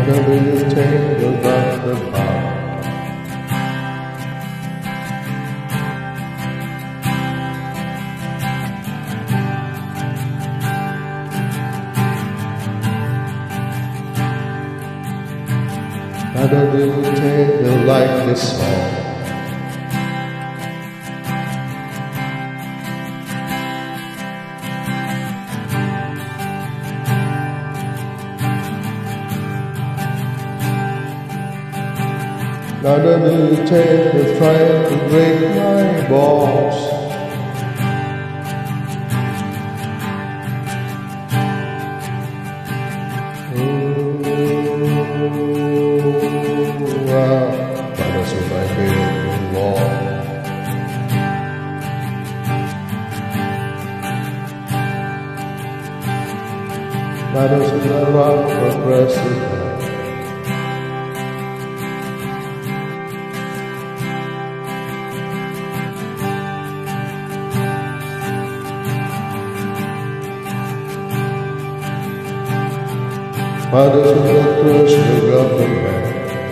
Mother, will you take the back about? Mother, will you take the life this small? Mother, will you take the trying to break my balls? Mother's what I feel wrong. Mother's what I rock progressive. Mother's with the push the government.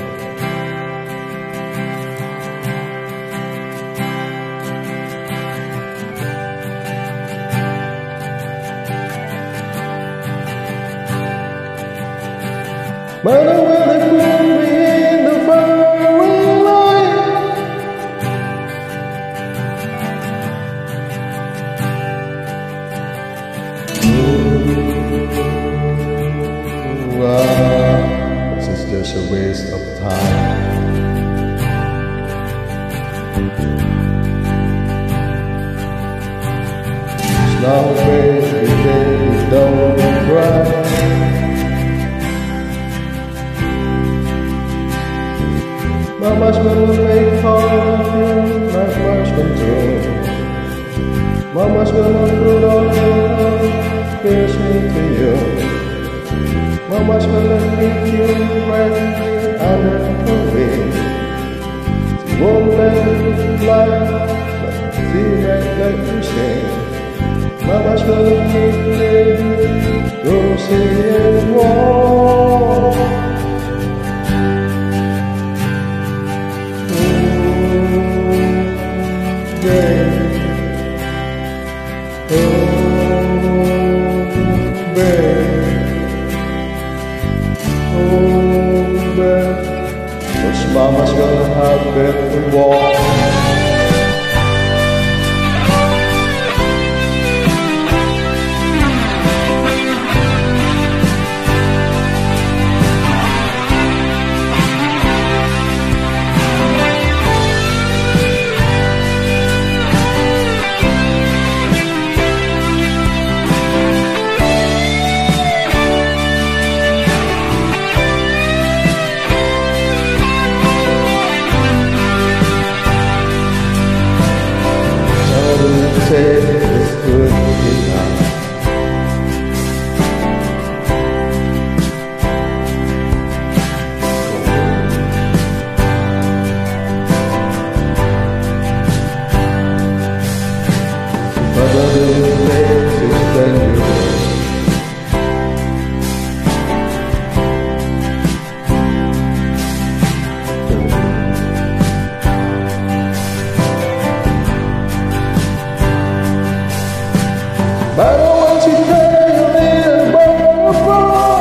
Mother, will they put me in the firing line? This is just a waste of time. Now baby, don't cry. Mama's gonna make fun, not much control. Mama's gonna put all her fears into you. Mama's gonna keep you right here under her wing. She won't let you fly, but she might let you sing. Mama's gonna keep you go see and walk. Mama's gonna have better walk. It's good enough. But I didn't take to spend your days. But I want you to tell me about the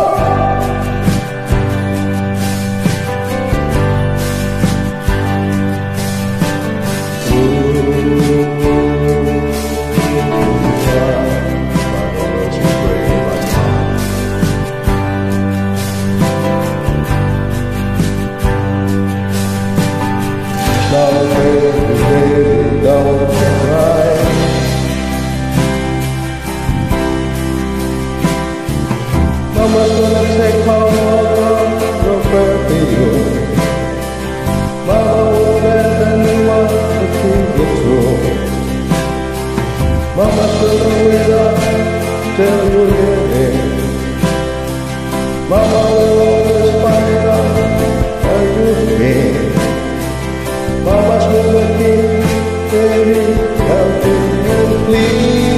now, baby, don't cry. Mama's gonna take all the prayer for you. Mama won't let anyone to the truth. Mama's gonna wait up till you hear it. Mama will always find out how you feel. Mama's gonna keep very healthy and clean.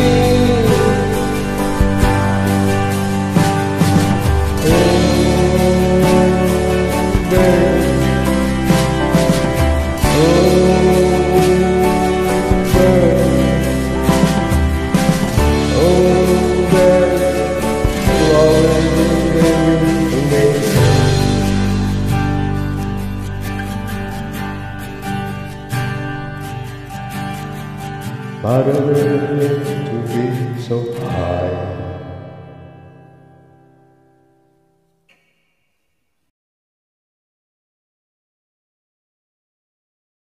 but I didn't mean to be so high.